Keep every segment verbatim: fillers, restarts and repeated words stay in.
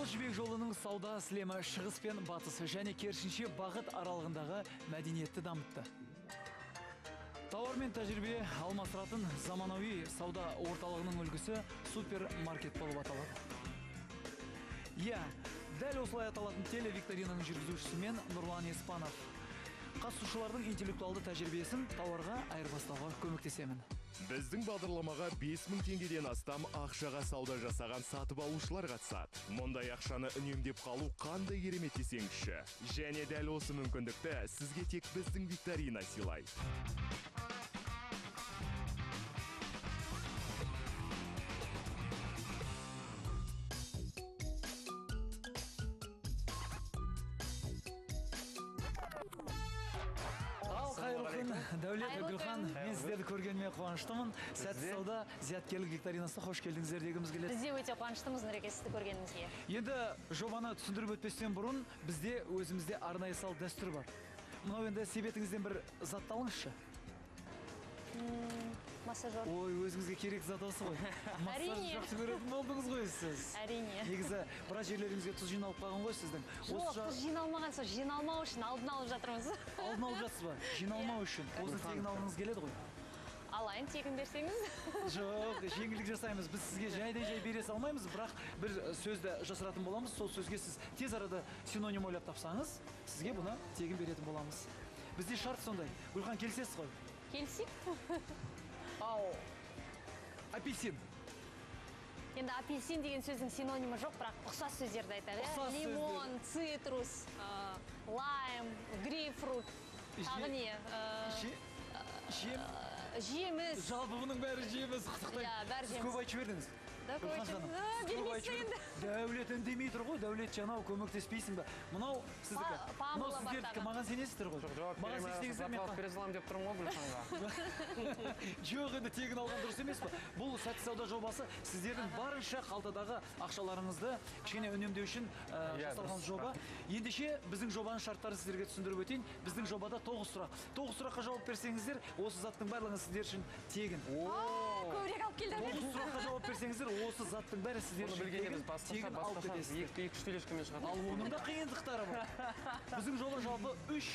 Қызыл жібек жолының сауда сілемі шығыс пен батыс және керісінше бағыт аралығындағы мәдениетті дамытты. Тауар мен тәжірибе алмастыратын заманауи сауда орталығының үлгісі супермаркет болып аталады. Иә, дәл осылай аталатын телевикторинаның жүргізушісі мен Нұрлан Еспанов. Қатысушылардың интеллектуалды тәжірибесін тауарға айырбастауға көмектесемін. Біздің бағдарламаға бес мың теңгеден астам ақшаға сауда жасаған сатып алушылар қатысады. Мұндай ақшаны үнемдеп қалу қандай керемет десеңізші. Және дәл осы мүмкіндікті сізге тек біздің викторина сыйлайды. Дәулет Гүлхан, мен сіздерді көргеніме қуаныштымын. Сәтті сауда зияткерлік викторинасына қош келдіңіздер дегіміз келеді. Біз де өте қуаныштымыз Нұреке сізді көргенімізге. Енді жобаны түсіндіріп өтпестен бұрын бізде өзімізде арнайы салт дәстүр бар. Мынау енді себетіңізден бір затты алыңызшы. Массажер. Ой, өзіңізге керек зат осы ғой. Массаж жақсы көретін болдыңыз ғой сіз. Әрине. Негізі біраз жерлеріңізге тұз жиналып қалған ғой сіздің. Жоқ, тұз жиналмаған, сол жиналмау үшін алдын алып жатырмыз. Алдын алып жатсыз ба? Жиналмау үшін. Осыны тегін алғыңыз келеді ғой. Алайын, тегін берсеңіз. Жоқ, жеңілдік жасаймыз. Біз сізге жайдан жай бере салмаймыз, бірақ бір сөзді жасыратын боламыз. Сол сөзге сіз тез арада синоним ойлап тапсаңыз, сізге бұны тегін беретін боламыз. Бізде шарт сондай. Гүлхан, келісесіз ғой? Келісейік. Ал апельсин. Енді апельсин деген сөздің синонимі жоқ, бірақ ұқсас сөздерді айтады. Лимон, цитрус, лайм, грейпфрут, тағы не? Жем? Жеміс. Жалпы бұның бәрі жеміс. Иә, бәрі жеміс. Көп айтшы бердіңіз. Бермейсің енді. Дәулет үндемей тұр ғой, Дәулет жанау көмектеспейсің бе? Мұнау сіздікі. Мынау сіздердікі, маған сенесіздер ғой. Маған сенесіздер мен бере салам деп тұрмын ғой Гүлханға. Жоқ, енді тегін алған дұрыс емес пе? Бұл сәтті сауда жобасы сіздердің барынша қалтадағы ақшаларыңызды кішкене үнемдеу үшін жасалған жоба. Ендеше біздің жобаның шарттарын сіздерге түсіндіріп өтейін. Біздің жобада тоғыз сұрақ. тоғыз сұраққа жауап берсеңіздер, осы заттың барлығы сіздер үшін тегін. Көбірек алып келді. тоғыз сұраққа жауап берсеңіздер, осы заттың бәрі сіздер үшін тегін алып кетесіздер. Екі-үш тележкамен шығады. Ал оның да қиындықтары бар. Біздің жоба жалпы үш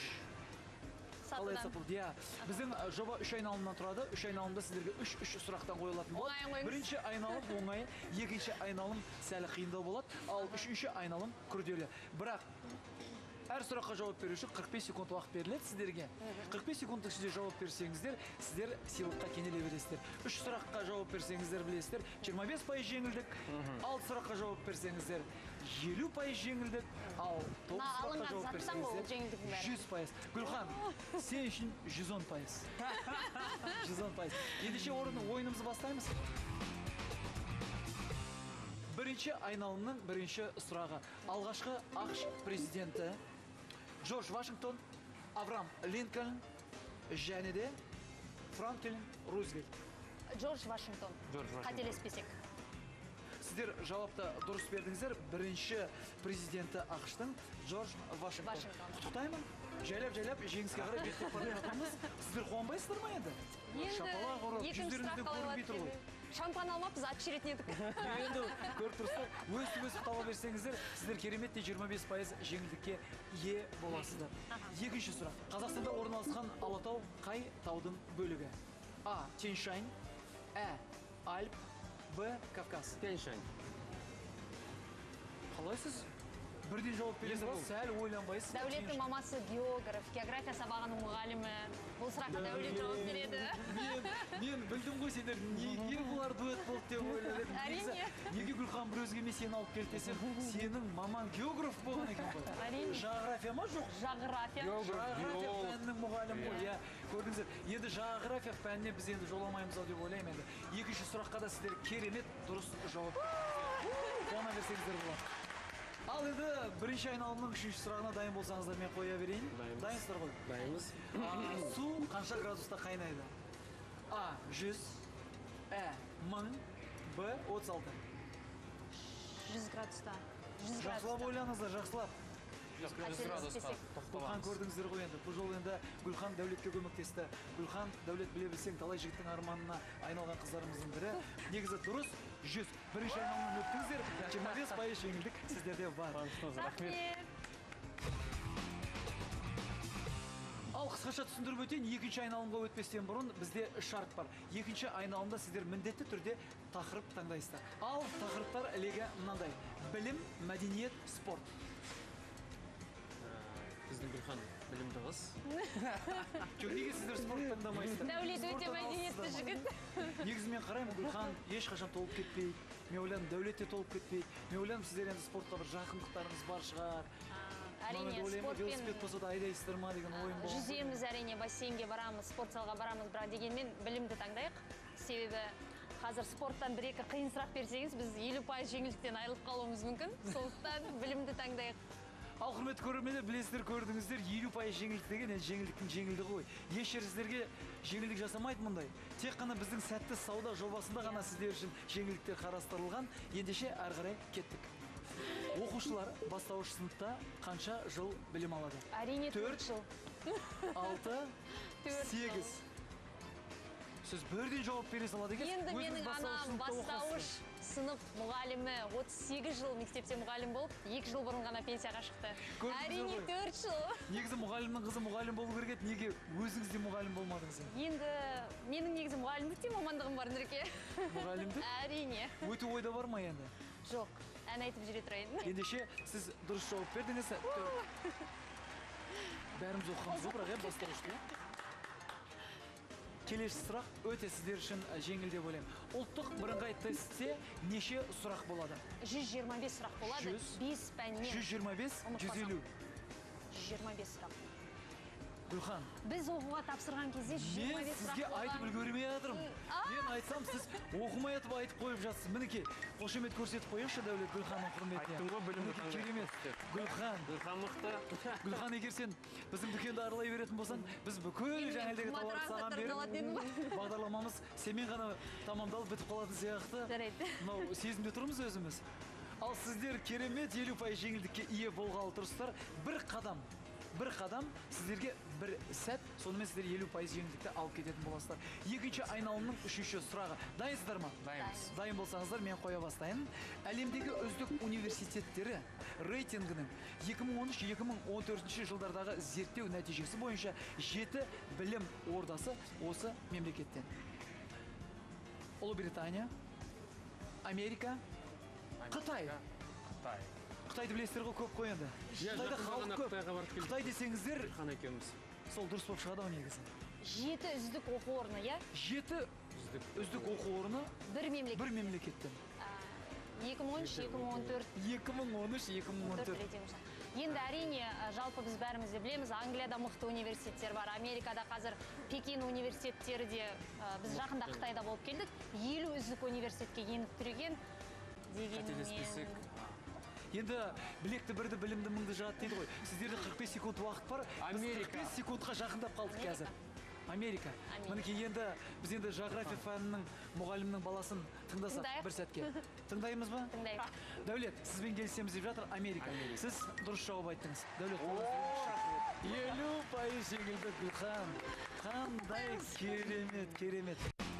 Біздің жоба үш айналымнан тұрады. Үш айналымда сіздерге үш-үш сұрақтан қойылатын болады. Бірінші айналым оңай, екінші айналым сәл қиындау болады, ал үшінші айналым күрделі. Бірақ әр сұраққа жауап беру үшін қырық бес секунд уақыт беріледі сіздерге. қырық бес секундтың ішінде жауап берсеңіздер, сіздер сыйлыққа кенеле бересіздер. үш сұраққа жауап берсеңіздер, білесіздер, жиырма бес пайыз жеңілдік. алты сұраққа жауап берсеңіздер, елу пайыз жеңілдік. Ал тоғыз сұраққа жауап берсеңіздер, жүз пайыз. Гүлхан, сен үшін жүз он пайыз. жүз он пайыз. Ендеше ойынымызды бастаймыз. Бірінші айналымның бірінші сұрағы. Алғашқы ақш президенті Джордж Вашингтон, Авраам Линкольн және де Франклин Рузвельт. Джордж Вашингтон. Қателеспесек. Сіздер жауапты дұрыс бердіңіздер. Бірінші президенті ақштың Джордж Вашингтон. Құттықтаймын. Жайлап-жайлап жеңіске қарай беттеп бара жатырмыз. Сіздер қуанбайсыздар ма енді? Енді екінші сұрақ қалай болады? Шампан алмаппыз, ат шіретін едік. Енді көріп тұрсыздар, өстіп-өстіп таба берсеңіздер, сіздер кереметте жиырма бес пайыз жеңілдікке ие боласыздар. Екінші сұрақ. Қазақстанда орналасқан Алатау қай таудың бөлігі? А. Тянь-Шань, Ә. Альп, Б. Кавказ. Тянь-Шань. Қалайсыз? Бірден жауап бересіз, сәл ойланбайсыз. Дәулеттің мамасы географ, география сабағының мұғалімі. Бұл сұраққа Дәулет жауап береді. Мен білдім ғой сендер, неге бұлар дуэт болды деп ойладым. Әрине. Неге Гүлхан бір өзгеме сені алып келді десем, сенің маман географ болған екен ғой. Әрине. Жағрафия ма жоқ? Жағрафия. Жағрафия пәнінің мұғалім ғой. Көрдіңіздер, енді жағрафия пәніне біз енді жоламаймыз ау деп ойлаймын енді. Екінші сұраққа да сіздер керемет дұрыс жауап. Қуана берсеңіздер болады. Ал енді бірінші айналымның үшінші сұрағына дайын болсаңыздар мен қоя берейін. Дайынсыздар ғой? Дайынбыз. Су қанша градуста қайнайды? А. жүз, Ә. мың, Б. отыз алты. жүз градуста. Жақсылап ойланыңыздар, жақсылап. Гүлхан көрдіңіздер ғой енді. Бұл жол енді Гүлхан Дәулетке көмектесті. Гүлхан Дәулет біле білсең талай жігіттің арманына айналған қыздарымыздың бірі. Негізі дұрыс жүз. Бірінші айналымнан өттіңіздер, жиырма бес пайыз жеңілдік сіздерде бар. Рахмет. Ал қысқаша түсіндіріп өтейін, екінші айналымға өтпестен бұрын бізде шарт бар. Екінші айналымда сіздер міндетті түрде тақырып таңдайсыздар. Ал тақырыптар ілегі мынандай: білім, мәдениет, спорт. Біздің Гүлхан білімді қыз. Жоқ, неге сіздер спорт таңдамайсыздар? Дәулет өте Спорттан мәдениетті алыссыздар ма? жігіт. Негізі мен қараймын, Гүлхан ешқашан толып кетпейді. Мен ойлаймын, Дәулет те толып кетпейді. Мен ойлаймын, сіздер енді спортқа бір жақындықтарыңыз бар шығар. Әрине, спортпен велосипед болса да айдайсыздар ма деген ойым болған. жүземіз, әрине, бассейнге барамыз, спорт залға барамыз, бірақ дегенмен білімді таңдайық. Себебі қазір спорттан бір-екі қиын сұрақ берсеңіз, біз елу пайыз жеңілдіктен айырылып қалуымыз мүмкін. Сондықтан білімді таңдайық. Ал құрметті көрермендер, білесіздер, көрдіңіздер, елу пайыз жеңілдік деген енді жеңілдіктің жеңілдігі ғой. Еш жер сіздерге жеңілдік жасамайды мұндай. Тек қана біздің сәтті сауда жобасында ғана сіздер үшін жеңілдіктер қарастырылған. Ендеше әрі қарай кеттік. Оқушылар бастауыш сыныпта қанша жыл білім алады? Әрине, төрт жыл. алты, сегіз. Сіз бірден жауап бере салады екенсіз. Енді менің анам бастауыш сынып мұғалімі отыз сегіз жыл мектепте мұғалім болып, екі жыл бұрын ғана пенсияға шықты. Әрине, төрт жыл. Негізі мұғалімнің қызы мұғалім болу керек еді, неге өзіңіз де мұғалім болмадыңыз? Енді менің негізі мұғалімдікте мамандығым бар, Нұреке. Мұғалімдік? Әрине. Өту ойда бар ма енді? Жоқ, ән айтып жүре тұрайын. Ендеше сіз дұрыс жауап бердіңіз. Бәріміз оқығанбыз ғой, бірақ бастауышты. Келесі сұрақ өте сіздер үшін жеңіл деп ойлаймын. Ұлттық бірыңғай тестте неше сұрақ болады? жүз жиырма бес сұрақ болады. бес пәннен. жүз жиырма бес, жүз елу. жүз жиырма бес сұрақ. Гүлхан, біз оқуға тапсырған кезде жүз жиырма мен бес сұрақ сізге айтып үлгермей жатырмын. Мен айтсам, сіз оқымай атып айтып қойып жатсыз. Мінекей, қошемет көрсетіп қойыңызшы Дәулет Гүлханның құрметіне. Айттым ғой, білімді Мінекей, керемет. Гүлхан, Гүлхан мықты. Гүлхан, егер сен біздің дүкенді аралай беретін болсаң, біз бүкіл жаңелдегі тауарды саған беріп, бағдарламамыз сенмен ғана тамамдалып бітіп қалатын сияқты. Жарайды. Мынау сезімде тұрмыз өзіміз. Ал сіздер керемет елу пайыз жеңілдікке ие болғалы тұрсыздар. Бір қадам, бір қадам сіздерге бір сәт, сонымен сіздер елу пайыз жеңілдікті алып кететін боласыздар. Екінші айналымның үшінші сұрағы. Дайынсыздар ма? Дайынбыз. Дайын болсаңыздар, мен қоя бастайын. Әлемдегі үздік университеттері рейтингінің екі мың он үш екі мың он төртінші жылдардағы зерттеу нәтижесі бойынша жеті білім ордасы осы мемлекеттен. Ұлыбритания, Америка, Қытай. Қытай. Қытайды білесіздер ғой, көп қой енді. Қытайда халық көп. Қытай десеңіздер, Гүлхан екеуміз. сол дұрыс болып шығады ғой негізі. Жеті үздік оқу орны, иә? Жеті үздік оқу орны Бір мемлекет. бір мемлекеттен. екі мың он үш екі мың он төрт. екі мың он үш екі мың он төрт. Енді әрине, жалпы біз бәріміз де білеміз, Англияда мықты университеттер бар, Америкада қазір Пекин университеттері де, біз жақында Қытайда болып келдік, елу үздік университетке еніп түреген дегенмен. Енді білекті бірді білімді мыңды жығады дейді ғой. Сіздерде қырық бес секунд уақыт бар. Біз қырық бес секундқа жақындап қалдық қазір. Америка. Мінекей енді біз енді жағрафия пәнінің мұғалімнің баласын тыңдасақ бір сәтке. Тыңдаймыз ба? Тыңдаймыз. Дәулет, сізбен келісеміз деп жатыр Америка. Сіз дұрыс жауап айттыңыз. Дәулет, елу пайыз жеңілдік Гүлхан. Қандай керемет, керемет.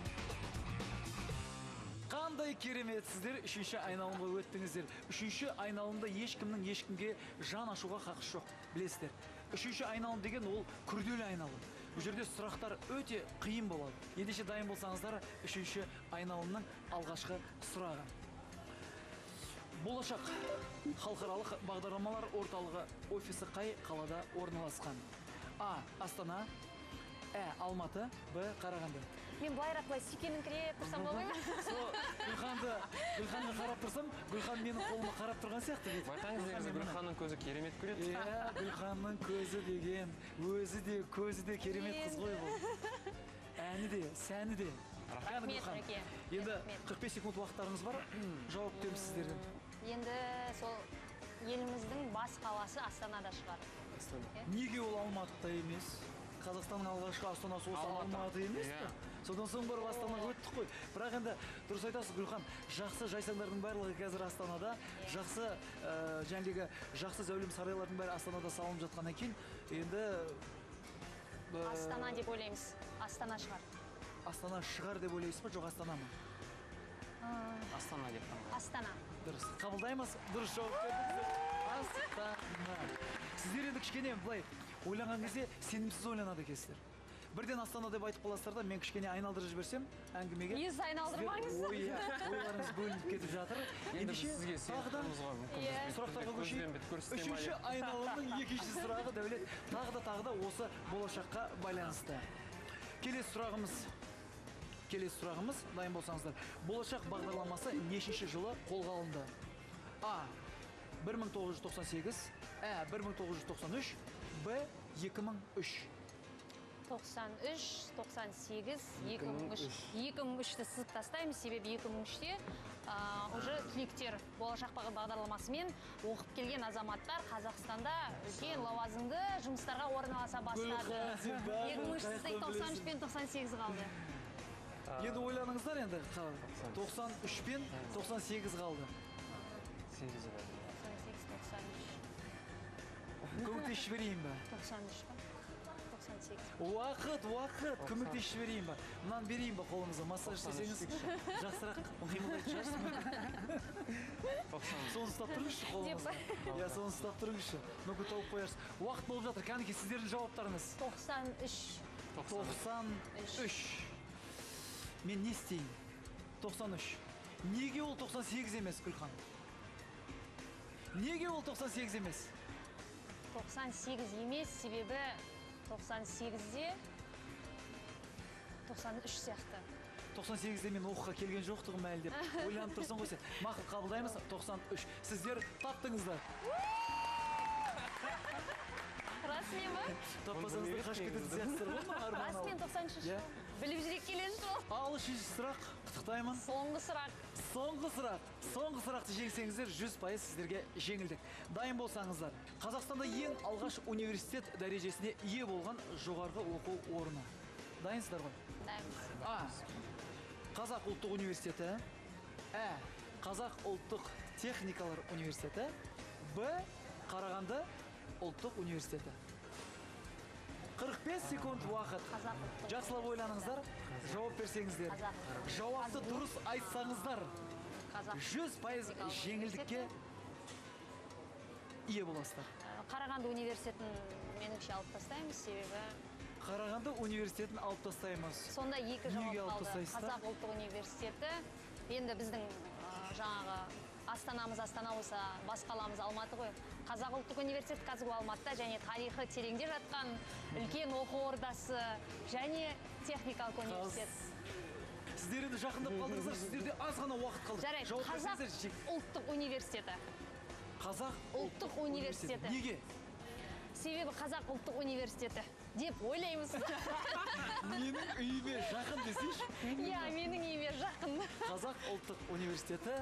Қандай керемет, сіздер үшінші айналымға өттіңіздер. Үшінші айналымда ешкімнің ешкімге жан ашуға хақысы жоқ, білесіздер. Үшінші айналым деген ол күрделі айналым. Бұл жерде сұрақтар өте қиын болады. Ендеше дайын болсаңыздар, үшінші айналымның алғашқы сұрағы. Болашақ халықаралық бағдарламалар орталығы офисі қай қалада орналасқан? А. Астана, Ә. Алматы, Б. Қарағанды. Мен былайрақ былай сүйкенің кіре тұрсам болмай ма? Гүлханды, Гүлханға қарап тұрсам, Гүлхан менің қолыма қарап тұрған сияқты. Айтаңыз негізі Гүлханның көзі керемет көреді. Иә, Гүлханның көзі деген, өзі де, көзі де керемет қыз ғой бұл. Әні де, сәні де. Рахмет, Нұреке. Енді қырық бес секунд уақыттарыңыз бар, жауап күтеміз сіздерден. Енді сол еліміздің бас қаласы Астанада шығар. Неге ол Алматыда емес? Қазақстанның алғашқы Астанасы осы Алматы емес пе? Содан соң барып Астанаға өттік қой. Бірақ енді дұрыс айтасыз, Гүлхан, жақсы жайсаңдардың барлығы қазір Астанада, жақсы жәндегі жақсы зәулім сарайлардың бәрі Астанада салынып жатқаннан кейін, енді Астана деп ойлаймыз. Астана шығар. Астана шығар деп ойлайсыз ба, жоқ Астана ма? Астана деп таңдадым. Астана. Дұрыс. Қабылдаймыз. Дұрыс жауап бердіңіздер. Астана. Сіздер енді кішкене былай ойлаған кезде сенімсіз ойланады екенсіздер. Бірден Астана деп айтып қаласыздар да, мен кішкене айналдырып жіберсем әңгімеге. Ес айналдырмаңыз. Сіздер ой, ойларыңыз бөлініп кетіп жатыр. Енді біз Ендеше сізге тағыдан сеніп тұрмыз ғой, мүмкін Иә. біз сұрақтарға көзбен көшейік. бет көрсете ма Үшінші деп. айналымның екінші сұрағы Дәулет тағы да тағы да осы болашаққа байланысты. Келесі сұрағымыз. Келесі сұрағымыз, дайын болсаңыздар. Болашақ бағдарламасы нешінші жылы қолға алынды? А. бір мың тоғыз жүз тоқсан сегіз, Ә. бір мың тоғыз жүз тоқсан үш, Б. екі мың үш. тоқсан үш, тоқсан сегіз, екі мың үш. екі мың үшті сызып тастаймыз, себебі екі мың үште а, уже түлектер болашақ бағдарламасымен оқып келген азаматтар Қазақстанда үлкен лауазымды жұмыстарға орналаса бастады. Гүлхан, сен бәрін екі мың үште қаяқтан тоқсан үш білесің? пен тоқсан сегіз қалды. Енді ойланыңыздар енді. тоқсан үш пен тоқсан сегіз қалды. Сегіз бар. тоқсан сегіз, тоқсан үш, Көмектесіп жіберейін ба? тоқсан үш па? тоқсан сегіз. Уақыт, уақыт, көмектесіп жіберейін ба? Мынаны берейін ба қолыңызға? Массаж істесеңіз жақсырақ қимылдайтын шығарсыз. Соны ұстап тұрыңызшы қолыңызға. Иә, соны ұстап тұрыңызшы. Мүмкін тауып қоярсыз. Уақыт болып жатыр. Кәнекей, сіздердің жауаптарыңыз. тоқсан үш. тоқсан үш. Мен не істейін? тоқсан үш. Неге ол тоқсан сегіз емес, Гүлхан? Неге ол тоқсан сегіз емес? тоқсан сегіз емес, себебі тоқсан сегізде тоқсан үш сияқты. тоқсан сегізде мен оқуға келген жоқтығым әлі деп ойланып тұрсың ғой сен. Мақұл, қабылдаймыз. тоқсан үш. Сіздер таптыңыздар. Расымен ба? Таппасаңыздар қашып кететін сияқтысыздар ғой ма, Арман Расымен алып? тоқсан үшінші Иә. біліп жүрек келеді сол. Ал үшінші сұрақ. Құттықтаймын. Соңғы сұрақ. Соңғы сұрақ. Соңғы сұрақты жеңсеңіздер жүз пайыз сіздерге жеңілдік. Дайын болсаңыздар. Қазақстанда ең алғаш университет дәрежесіне ие болған жоғарғы оқу орны. Дайынсыздар ғой? Дайынбыз. А. Қазақ ұлттық университеті. Ә. Қазақ ұлттық техникалар университеті. Б. Қарағанды ұлттық университеті. қырық бес секунд уақыт. Қазақ ұлттық Жақсылап ойланыңыздар. Жауап берсеңіздер. Қазақ ұлттық. Жауапты дұрыс айтсаңыздар. Қазақ. жүз пайыз жеңілдікке ие боласыздар. Қарағанды университетін меніңше алып тастаймыз, себебі Қарағанды университетін алып тастаймыз. сонда екі Неге жауап алып қалды. тастайсыздар? Қазақ ұлттық университеті. Енді біздің ә, жаңағы Астанамыз Астана болса, бас қаламыз Алматы ғой. Қазақ ұлттық университеті қазір Алматыда және тарихы тереңде жатқан үлкен оқу ордасы және техникалық университет. Сіздер енді жақындап қалдыңыздар, сіздерде аз ғана уақыт қалды. Жарайды, Жауап Қазақ берсеңіздер, ұлттық университеті. Қазақ ұлттық университеті. Неге? Себебі Қазақ ұлттық университеті деп ойлаймыз. Менің үйіме жақын десейші. Иә, менің үйіме жақын. Қазақ ұлттық университеті.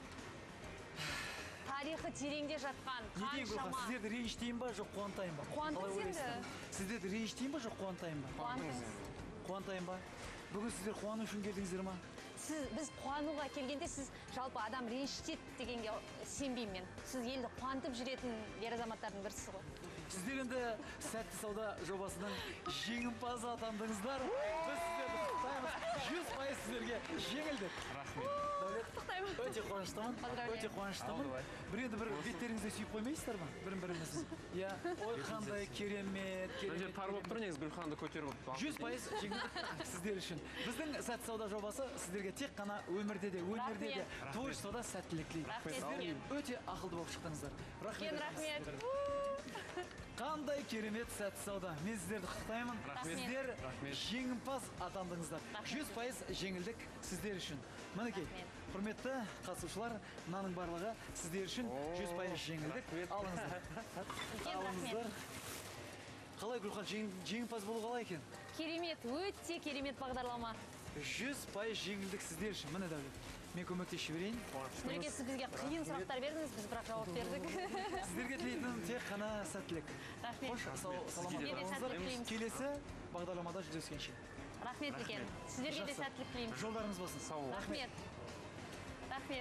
Тарихы тереңде жатқан Не дейін Гүлхан, қаншама. сіздерді ренжітейін ба, жоқ қуантайын ба? Қуантыңыз Қалай енді. ойлайсыздар? Сіздерді ренжітейін ба, жоқ қуантайын ба? Қуантыңыз. Қуантайын ба? Бүгін сіздер қуану үшін келдіңіздер ма? Сіз, біз қуануға келгенде сіз жалпы адам ренжітеді дегенге сенбеймін мен. Сіз елді қуантып жүретін ер азаматтардың бірісіз ғой. Сіздер енді сәтті сауда жобасының жеңімпазы атандыңыздар. Біз сіздерді құттықтаймыз. жүз пайыз сіздерге жеңілдік. Рахмет. Дәулет, Құттықтаймын. өте қуаныштымын. Поздравляю. Өте қуаныштымын. Алды, Бір енді бір беттеріңізді сүйіп қоймайсыздар ма? Бірін біріңізді. Иә, ой қандай керемет, Мына жер керемет. тар болып тұр, негізі Гүлханды көтеріп отыр. жүз пайыз жеңілдік сіздер үшін. Біздің сәтті сауда жобасы сіздерге тек қана өмірде де, өнерде де, Рахмет. творчествода сәттілік тілейді. Рахмет. Сіздер өте ақылды болып шықтыңыздар. Рахмет. Кен рахмет. Қандай керемет сәтті сауда. Мен сіздерді құттықтаймын. Рахмет. Сіздер Рахмет. жеңімпаз атандыңыздар. Рахмет. жүз пайыз жеңілдік сіздер үшін. Мінекей, Рахмет. құрметті қатысушылар, мынаның барлығы сіздер үшін жүз пайыз жеңілдік. рахмет. Алыңыздар. Кен Алыңыздар. рахмет. Қалай Гүлхан, жең- жеңімпаз болу қалай екен? Керемет, өте керемет бағдарлама. жүз пайыз жеңілдік сіздер үшін. Міне Дәулет. Мен көмектесіп жіберейін. Нұреке, сіз бізге қиын сұрақтар бердіңіз, біз бірақ жауап бердік. Сіздерге тілейтінім тек қана сәттілік. Рахмет. Қош, сау- саламат Сізге де болыңыздар. сәттілік тілейміз. Келесі бағдарламада жүздескенше. Рахмет үлкен. Сіздерге де Жақсы. сәттілік тілейміз. Жолдарыңыз болсын. Сау бол. Рахмет. Рахмет.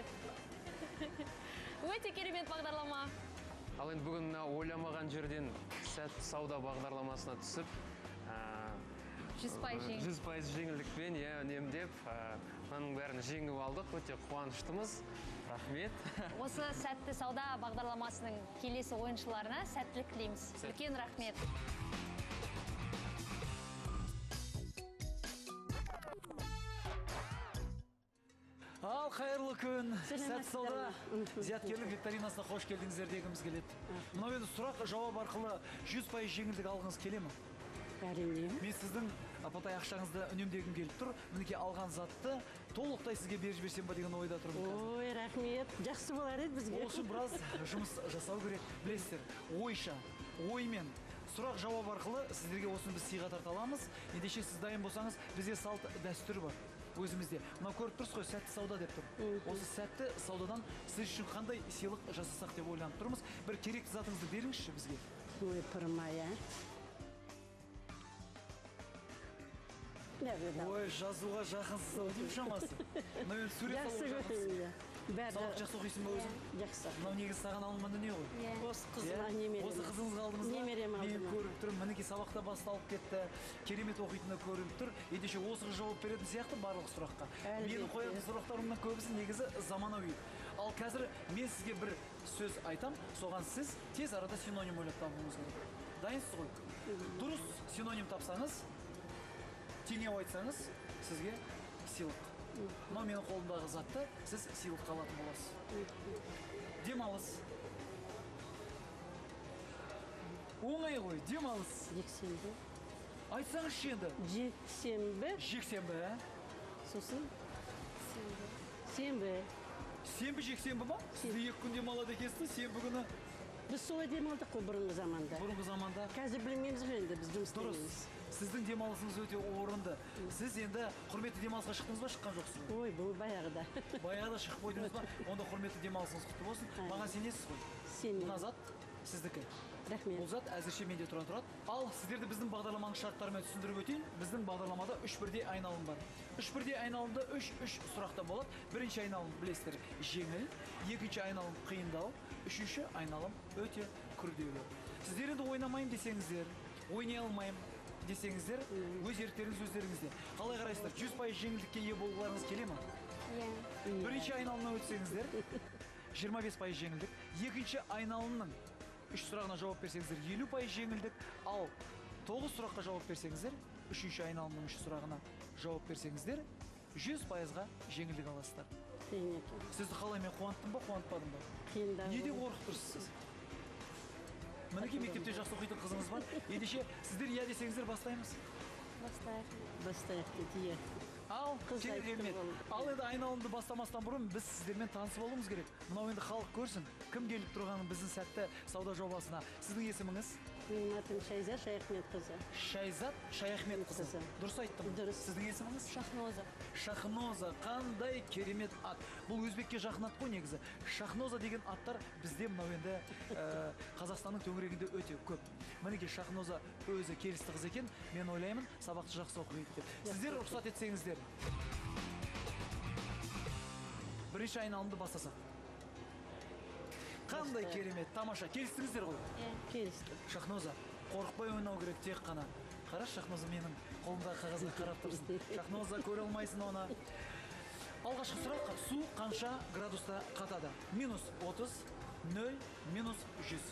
Өте керемет бағдарлама. Ал енді бүгін мына ойламаған жерден сәтті сауда бағдарламасына түсіп, жүз пайыз жеңіл. жүз пайыз жеңілдікпен, иә, үнемдеп, оның бәрін жеңіп алдық, өте қуаныштымыз. Рахмет. Осы сәтті сауда бағдарламасының келесі ойыншыларына сәттілік тілейміз. Үлкен рахмет. Ал қайырлы күн. Сәт сауда зияткерлік викторинасына қош келдіңіздер дегіміз келеді. Мынау енді сұрақ жауап арқылы жүз пайыз жеңілдік алғыңыз келе ме? Әрине. Мен сіздің апатай ақшаңызды үнемдегім келіп тұр. Мінекей алған затты толықтай сізге беріп жіберсем ба деген ойда тұрмын. Ой, рахмет. Жақсы болар еді бізге. Ол үшін біраз жұмыс жасау керек. Білесіздер, ойша, оймен сұрақ жауап арқылы сіздерге осыны біз сыйға тарта аламыз. Ендеше сіз дайын болсаңыз, бізде салт дәстүр бар. Өзімізде. Мынау көріп тұрсыз ғой, сәтті сауда деп тұр. Осы сәтті саудадан сіз үшін қандай сыйлық жасасақ деп ойланып тұрмыз. Бір керекті затыңызды беріңізші бізге. Ой, пырмай, ә? Ой, жазуға жақынсыз ау деймін шамасы. Мынау енді сурет Жақсы салуға жақынсыз. көрдім. Сабақ жақсы оқисың ба өзің? Жақсы. Мынау негізі саған алынған дүние ғой. Осы қызыма немерем. Осы қызыңызға алдыңыз ба? Немерем алдым. Мен көріп тұрмын, мінекей сабақта басталып кетті. Керемет оқитыны көріп тұр. Ендеше осы жауап беретін сияқты барлық сұраққа. Менің қоятын сұрақтарымның көбісі негізі заманауи. Ал қазір мен сізге бір сөз айтам, соған сіз тез арада синоним ойлап табуыңыз керек. Дайынсыз ғой? Дұрыс синоним тапсаңыз, теңеу айтсаңыз, сізге сыйлық. Мына менің қолымдағы затты сіз сыйлыққа алатын боласыз. Демалыс. Оңай ғой, демалыс. Жексенбі. Айтсаңызшы енді. Жексенбі. Жексенбі, ә? Сосын? Сенбі. Сенбі, жексенбі ба? Сізді екі күн демалады екенсіз, сенбі күні. Біз солай демалдық қой бұрынғы заманда. Бұрынғы заманда. Қазір білмейміз ғой енді, біз жұмыс Дұрыс. істейміз. Сіздің демалысыңыз өте орынды. Сіз енді құрметті демалысқа шықтыңыз ба, шыққан жоқсыз? Ой, бұл баяғыда. Баяғыда шығып қойдыңыз ба? Онда құрметті демалысыңыз құтты болсын. Маған сенесіз ғой? Сенемін. Мына зат сіздікі. Рахмет. Бұл зат әзірше менде тұра тұрады. Ал сіздерді біздің бағдарламаның шарттарымен түсіндіріп өтейін. Біздің бағдарламада үш бірдей айналым бар. Үш бірдей айналымда үш үш сұрақтан болады. Бірінші айналым білесіздер жеңіл, екінші айналым қиындау, үшінші айналым өте күрделі. Сіздер енді ойнамайын десеңіздер, ойнай алмайым десеңіздер, өз еріктеріңіз өздеріңізде. Қалай қарайсыздар? жүз пайыз жеңілдікке ие болғыларыңыз келе ме? Иә. Бірінші айналымнан өтсеңіздер, жиырма бес пайыз жеңілдік. Екінші айналымның үш сұрағына жауап берсеңіздер, елу пайыз жеңілдік. Ал тоғыз сұраққа жауап берсеңіздер, үшінші айналымның үш сұрағына жауап берсеңіздер, жүз пайызға жеңілдік аласыздар. Қиын екен. Сізді қалай, мен қуанттым ба, қуантпадым ба? Қиындау. Неде қорқып тұрсыз сіз? Мінекей мектепте жақсы оқитын қызыңыз бар. Ендеше сіздер иә десеңіздер бастаймыз. Бастайық. Бастайық дейді, иә. Ал, Қыз айтты керемет. бұл. Ал енді айналымды бастамастан бұрын біз сіздермен танысып алуымыз керек. Мынау енді халық көрсін, кім келіп тұрғанын біздің сәтті сауда жобасына. Сіздің есіміңіз? Менің атым Шайза Шаяхметқызы. Шайзат Шаяхметқызы. Қызы. Дұрыс айттым. Дұрыс. Сіздің есіміңіз? Шахноза. Шахноза. Қандай керемет ат. Бұл өзбекке жақын ат қой негізі. Шахноза деген аттар бізде мынау енді ә, Қазақстанның төңірегінде өте көп. Мінекей Шахноза өзі келісті қыз екен. Мен ойлаймын, сабақты жақсы оқиды деп. Сіздер рұқсат етсеңіздер. Бірінші айналымды бастасақ. Қандай керемет, тамаша. Келістіңіздер ғой? Келісті. Шахноза, қорықпай ойнау керек тек қана. Қара, Шахноза менің қолымдағы қағазға қарап тұрсын. Шахноза, көре алмайсың оны. Алғашқы сұрақ, су қанша градуста қатады? Минус отыз, нөл, минус жүз.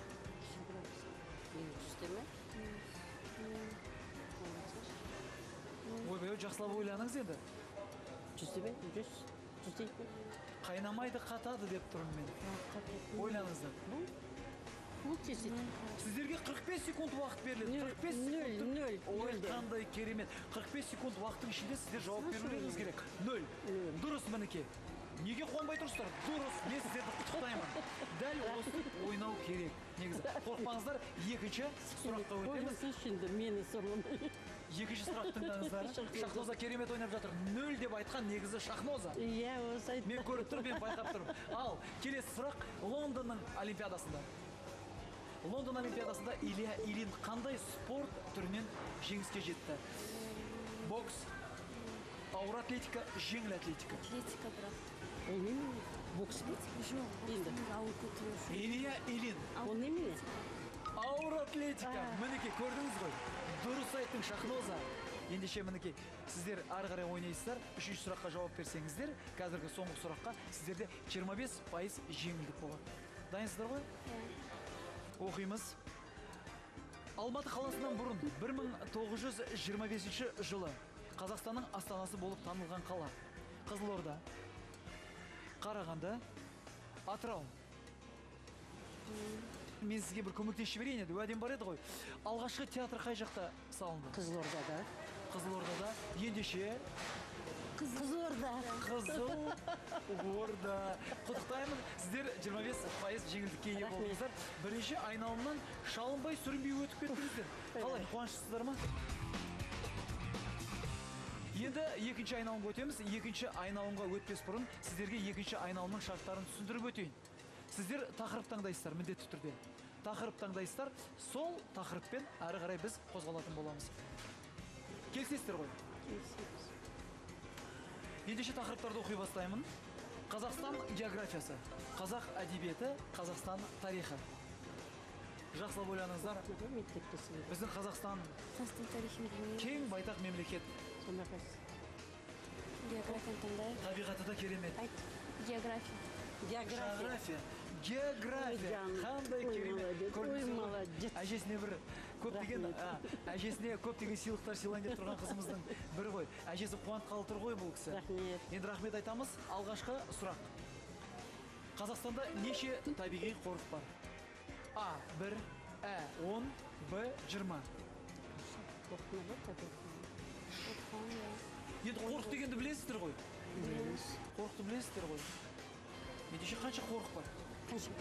Ойбай, жақсылап ойланыңыз енді. Жүзді бе? Жүз. Жүз дейді бе? Қайнамайды қатады деп тұрмын мен. Ойланыңыздар. Бұл тезет. Сіздерге қырық бес секунд уақыт беріледі. Нөл, қырық бес нөл, секунд. нөл, Ой, нөлде. қандай керемет. қырық бес секунд уақыттың ішінде сіздер жауап берулеріңіз керек. Нөл. Дұрыс мінекей. Неге қуанбай тұрсыздар? Дұрыс, мен сіздерді құттықтаймын. Дәл осы ойнау керек. Негізі, қорықпаңыздар, екінші сұраққа өтеміз. Ойлысы үшінді, мені сорлымай. Екінші сұрақ тыңдаңыздар. Шахноза керемет ойнап жатыр. Нөл деп айтқан негізі Шахноза. Иә, осы айтты. Мен көріп тұрмын, мен байқап тұрмын. Ал, келесі сұрақ Лондонның Олимпиадасында. Лондон Олимпиадасында Илья Ильин қандай спорт түрінен жеңіске жетті? Бокс, ауыр атлетика, жеңіл атлетика. Атлетика бірақ. Ол немене? Бокс бе? Жоқ, Енді. ауыр көтеру. Илья Ильин. Ол немене? Ауыр атлетика. Мінекей, көрдіңіз ғой. Дұрыс айттың, Шахноза. Ендеше мінекей, сіздер ары қарай ойнайсыздар. Үшінші сұраққа жауап берсеңіздер, қазіргі соңғы сұраққа сіздерде жиырма бес пайыз жеңілдік болады. Дайынсыздар ғой? Оқимыз. Алматы қаласынан бұрын бір мың тоғыз жүз жиырма бесінші жылы Қазақстанның астанасы болып танылған қала. Қызылорда, Қарағанды, Атырау. Мен сізге бір көмектесіп берейін еді, уәдем бар еді ғой. Алғашқы театр қай жақта салынды? Қызылордада. Қызылордада. Ендеше Қызылорда. Қызылорда. Құттықтаймын. Сіздер жиырма бес пайыз жеңілдікке ие болдыңыздар. Бірінші айналымнан шалынбай, сүрінбей өтіп кеттіңіздер. Қалай, қуаныштысыздар ма? Енді екінші айналымға өтеміз. Екінші айналымға өтпес бұрын сіздерге екінші айналымның шарттарын түсіндіріп өтейін. Сіздер тақырып таңдайсыздар, міндетті түрде. Тақырып таңдайсыздар, сол тақырыппен әрі қарай біз қозғалатын боламыз. Келісесіздер ғой? Келісеміз. Ендеше тақырыптарды оқи бастаймын. Қазақстан географиясы, қазақ әдебиеті, Қазақстан тарихы. Жақсылап ойланыңыздар. Мектептесің. Біздің Қазақстан Қазақстан тарихын білмеймін. кең байтақ мемлекет. Сонда қайсы. Географияны таңдайық. Табиғаты да керемет. Айт. География. География. География. География. Қандай керемет. Ой, молодец. Әжесіне бір көптеген әжесіне көптеген сыйлықтар сыйлайын деп тұрған қызымыздың бірі ғой. Әжесі қуантқалы тұр ғой бұл кісі. Рахмет. Енді рахмет айтамыз. Алғашқы сұрақ. Қазақстанда неше табиғи қорық бар? А бір, Ә он, Б жиырма. Оқымады таbii. Оқыған, иә. Енді қорық дегенді білесіздер ғой? Білеміз. Қорықты білесіздер ғой? Ендеше қанша қорық бар? Қанша?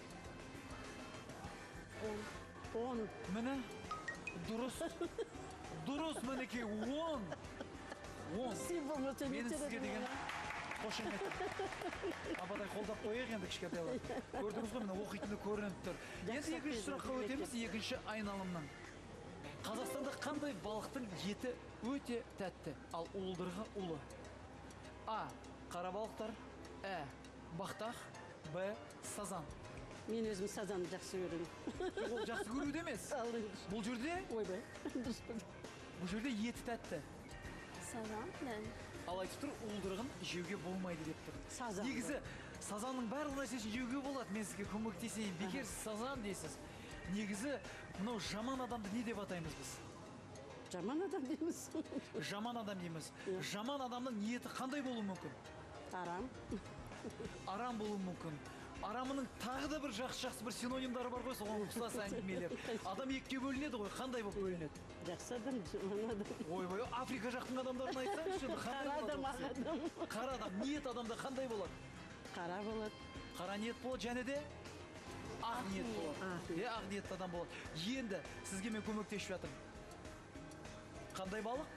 Он. Міне, дұрыс. Дұрыс мінекей, он. Он. Сен болмаса не Менің сізге керек деген маған? қошемет. Апатай қолдап қояйық енді кішкентайлар. Көрдіңіз ғой, міне оқитыны көрініп тұр. Енді екінші сұраққа өтеміз, екінші айналымнан. Қазақстанда қандай балықтың еті өте тәтті, ал уылдырығы улы? А. Қара балықтар, Ә. Бақтақ, Б. Сазан. Мен өзім сазанды жақсы көремін. Ол жақсы көруді емес. Ал енді. Бұл жерде, Ойбай. Дұрыс па? бұл жерде еті тәтті. Сазан, дән. Ал айтып тұр, уылдырығын жеуге болмайды деп тұр. Сазан. Негізі сазанның барлық нәрсесін жеуге болады. Мен сізге көмектесейін. Бекер сіз сазан дейсіз. Негізі мынау жаман адамды не деп атаймыз біз? Жаман адам дейміз. Жаман адам дейміз. Жаман адамның ниеті қандай болуы мүмкін? Арам. Арам болуы мүмкін. Арамының тағы да бір жақсы-жақсы бір синонимдары бар ғой, соған ұқсас әңгімелер. Адам екіге бөлінеді ғой, қандай болып бөлінеді? Жақсы адам, жаман адам. Ойбай, Африка жақтың адамдарын айтсаңызшы, енді қандай Қара адам, болады? ақ адам. Қара адам, ниет адамда қандай болады? Қара болады. Қара ниет болады, және де ақ ниет болады. Ақ Е, ақ ниетті адам болады. Енді сізге мен көмектесіп жатырмын. Қандай балық?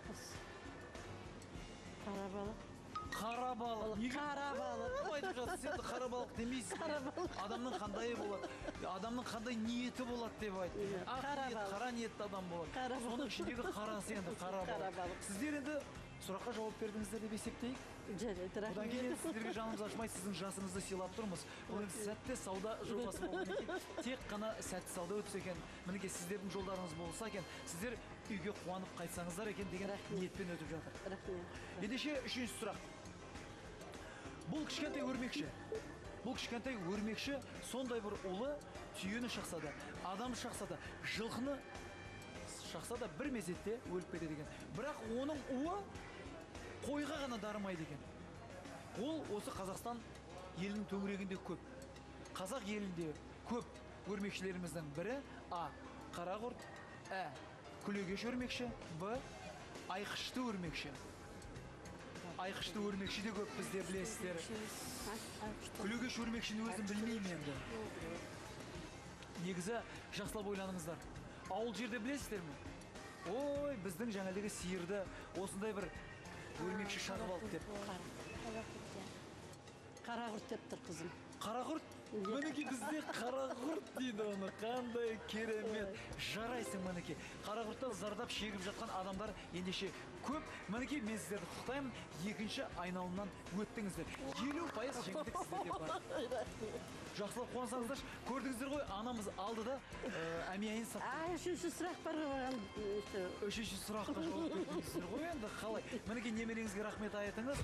Қара балық. Қара балық. Неге? Қара балық. Айтып жатсыз, енді қара балық демейсіз. Қара балық. Адамның қандай болады? Адамның қандай ниеті болады деп айтты. Ақ Қара ниет, балық. қара ниетті адам болады. Қара балық. Соның ішіндегі қарасы енді қара Қара балық. балық. Сіздер енді сұраққа жауап бердіңіздер деп есептейік. Жарайды, Одан кейін рахмет. сіздерге жанымыз ашмай, сіздің жасыңызды сыйлап тұрмыз. Бұл енді сәтті сауда жобасы болған екен. Тек қана сәтті сауда өтсе екен. Мінекей сіздердің жолдарыңыз болса екен, сіздер үйге қуанып қайтсаңыздар екен деген ниетпен өтіп жатыр. Рахмет. Ендеше үшінші сұрақ. Бұл кішкентай өрмекші. Бұл кішкентай өрмекші сондай бір ұлы түйені шақса да, адам шақса да, жылқыны шақса да бір мезетте өліп кетеді екен. Бірақ оның уы қойға ғана дарымайды екен. Ол осы Қазақстан елінің төңірегінде көп. Қазақ елінде көп өрмекшілеріміздің бірі А. Қара құрт, Ә. Күлегеш өрмекші, Б. Айқышты өрмекші. Айқышты өрмекші де көп бізде білесіздер. Күлегеш өрмекшіні өзім білмеймін енді. Негізі жақсылап ойланыңыздар. Ауыл жерде білесіздер ме? Ой, біздің жаңалығы сиырды осындай бір өрмекші шағып алды деп. Қара құрт деп тұр қызым. Қара құрт Мінекей бізде қарақұрт дейді оны. Қандай керемет. Жарайсың мінекей. Қарақұрттан зардап шегіп жатқан адамдар ендеше көп. Мінекей мен сіздерді құттықтаймын. Екінші айналымнан өттіңіздер. елу пайыз жеңілдік сіздерде бар. Жақсылап қуансаңыздар, көрдіңіздер ғой, анамыз алды да әмияйын сатты. А, үшінші сұрақ бар маған. Үшінші сұраққа жауап бердіңіздер ғой енді қалай. Мінекей немереңізге рахмет айтыңыз.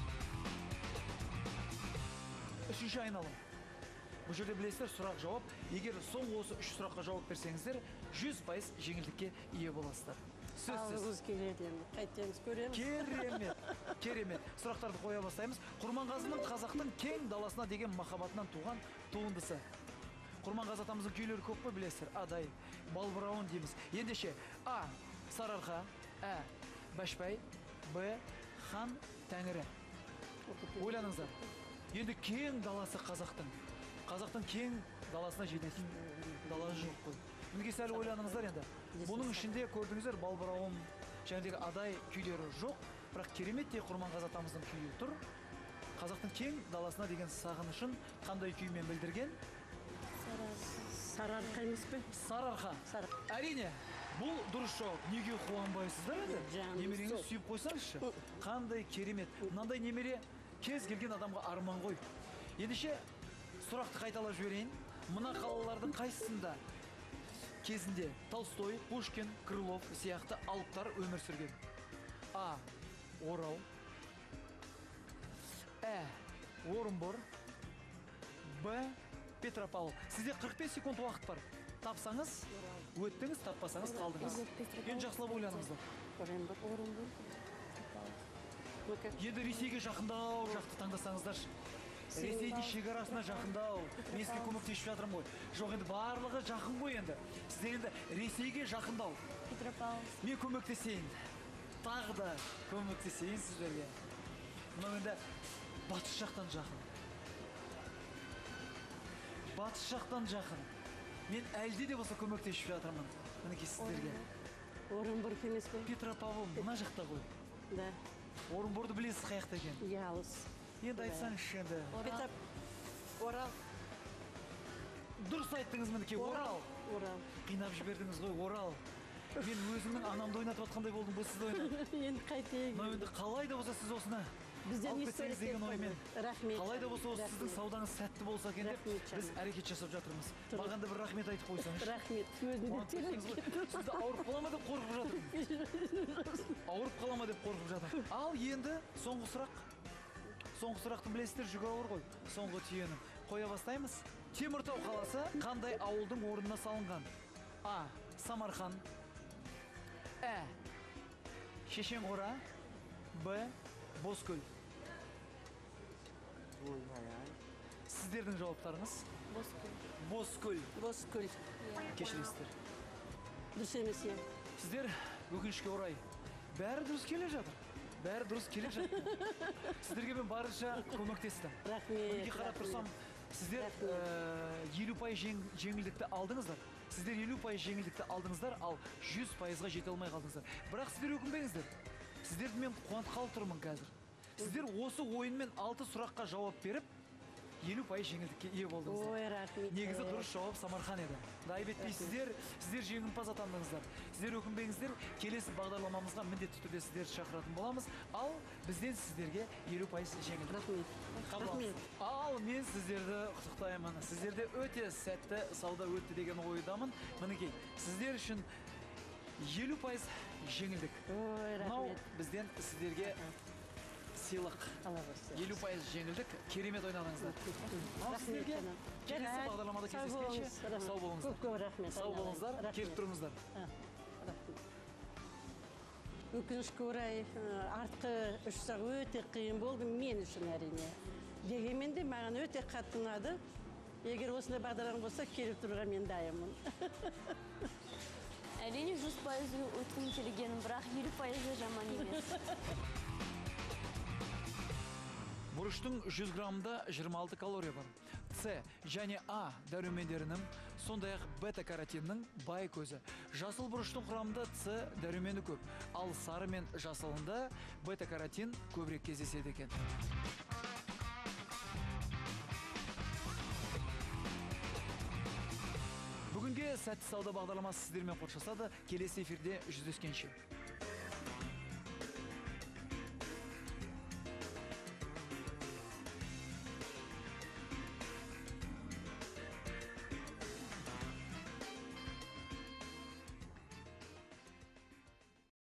Үшінші айналым. Бұл жерде білесіздер, сұрақ жауап. Егер соңғы осы үш сұраққа жауап берсеңіздер, жүз пайыз жеңілдікке ие боласыздар. Сөзсіз. Алғыз келеді енді. Қайтеміз көреміз. Керемет, керемет. Сұрақтарды қоя бастаймыз. Құрманғазының қазақтың кең даласына деген махаббатынан туған туындысы. Құрманғазы атамыздың күйлері көп қой білесіздер. Адай, балбырауын дейміз. Ендеше А. Сарыарқа, Ә. Бәшбай, Б. Хан Тәңірі. Ойланыңыздар. Енді кең даласы қазақтың. Қазақтың кең даласына жететін даласы жоқ қой. Мінекей сәл ойланыңыздар енді. Бұның ішінде көрдіңіздер балбырауым жәнедегі адай күйлері жоқ, бірақ керемет те Құрманғазы атамыздың күйі тұр. Қазақтың кең даласына деген сағынышын қандай күймен білдірген? Сарыарқа емес пе? Сарыарқа. Әрине, бұл дұрыс жауап. Неге қуанбайсыздар енді? Немереңіз сүйіп қойсаңызшы. Қандай керемет. Мынандай немере кез келген адамға арман ғой. Ендеше сұрақты қайталап жіберейін. Мына қалалардың қайсысында кезінде Толстой, Пушкин, Крылов сияқты алыптар өмір сүрген? А. Орал, Ә. Орынбор, Б. Петропавл. Сізде қырық бес секунд уақыт бар. Тапсаңыз, өттіңіз, таппасаңыз қалдыңыз. Енді жақсылап ойланыңыздар. Орынбор. Орынбор. Енді Ресейге жақындау жақты таңдасаңыздаршы. Ресейдің шекарасына жақындау. Мен сізге көмектесіп жатырмын ғой. Жоқ, енді барлығы жақын ғой енді. Сіздер енді Ресейге жақындау. Петропавл. Мен көмектесейін. Тағы да көмектесейін сіздерге. Мынау енді батыс жақтан жақын. Батыс жақтан жақын. Мен әлде де болса көмектесіп жатырмын. Мінекей сіздерге. Орынбор емес пе? Петропавл мына жақта ғой. Да. Орынборды білесіз қаяқта екен? Ялыз. Енді айтсаңызшы енді. Орал. Дұрыс айттыңыз мінекей, Орал. Орал. Қинап жібердіңіз ғой, Орал. Мен өзімнің анамды ойнатып отқандай болдым, бұл сізді ойнап. Енді қайтейін. Мынау енді қалай да болса сіз осыны Бізден алып история кетсеңіз деген оймен. Рахмет. Қалай да болса осы сіздің Рахмет. саудаңыз сәтті болса екен деп Рахмет, біз жаным. әрекет жасап жатырмыз. Маған да бір рахмет айтып қойсаңыз. Рахмет. Өзімді терек. Сізді ауырып қала ма деп қорқып жатырмын. Ауырып қала ма деп қорқып жатырмын. Ал енді соңғы сұрақ. Соңғы сұрақты білесіздер, жүгі ауыр ғой. Соңғы түйені қоя бастаймыз. Теміртау қаласы қандай ауылдың орнына салынған? А. Самарқан, Ә. Шешенқора, Б. Бозкөл. Сіздердің жауаптарыңыз? Бозкөл. Бозкөл. Бозкөл. Кешіресіздер. Дұрыс емес е. Сіздер өкінішке орай бәрі дұрыс келе жатыр. Бәрі дұрыс келе жатыр. Сіздерге мен барынша көмектестім. Рахмет. Неге қарап тұрсам, сіздер елу пайыз жеңілдікті алдыңыздар. Сіздер елу пайыз жеңілдікті алдыңыздар, ал жүз пайызға жете алмай қалдыңыздар. Бірақ сіздер өкінбеңіздер. Сіздерді мен қуантып қалып тұрмын қазір. Сіздер осы ойынмен алты сұраққа жауап беріп, елу пайыз жеңілдікке ие болдыңыздар. Ой, рахмет. Негізі дұрыс жауап Самарқан еді. Айып етпейсіздер, сіздер жеңімпаз атандыңыздар. Сіздер өкінбеңіздер, келесі бағдарламамызға міндетті түрде сіздерді шақыратын боламыз, ал бізден сіздерге елу пайыз жеңілдік. Рахмет. Рахмет. Ал мен сіздерді құттықтаймын. Сіздерде өте сәтті сауда өтті деген ойдамын. Мінекей, сіздер үшін елу пайыз жеңілдік. Ой, Мынау рахмет. бізден сіздерге сыйлық. елу пайыз жеңілдік, керемет ойнадыңыздар. Ал сіздерге келесі бағдарламада кездескенше сау болыңыздар. Көп рахмет. Сау болыңыздар, келіп тұрыңыздар. Өкінішке орай артқы үш сұрақ өте қиын болды мен үшін әрине. Дегенмен де маған өте қатты ұнады. Егер осындай бағдарлама болса, келіп тұруға мен дайынмын. Әрине жүз пайыз өткім келгенім, бірақ елу пайызы жаман емес. Бұрыштың жүз граммда жиырма алты калория бар. С және А дәрумендерінің, сондай-ақ бета-каротиннің бай көзі. Жасыл бұрыштың құрамында С дәрумені көп, ал сары мен жасылында бета-каротин көбірек кездеседі екен. Бүгінгі сәтті сауда бағдарламасы сіздермен қоштасады. Келесі эфирде жүздескенше.